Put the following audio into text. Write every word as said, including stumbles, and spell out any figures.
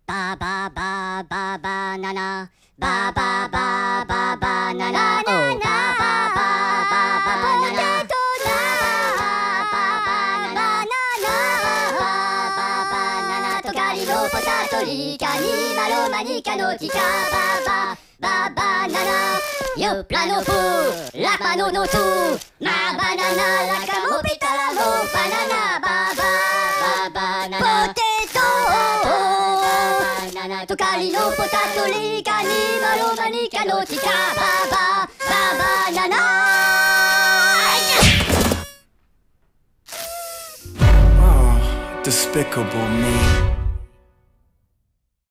バババババナナバババババナナバババババナナトカリのポタトリカニマロマニカのチカババババナナヨプラノプラパノノツマバナナラカモピタラモバナナババババナナポテトトカリのポタトリカニマロマニカのチカババババナナ Oh, despicable me.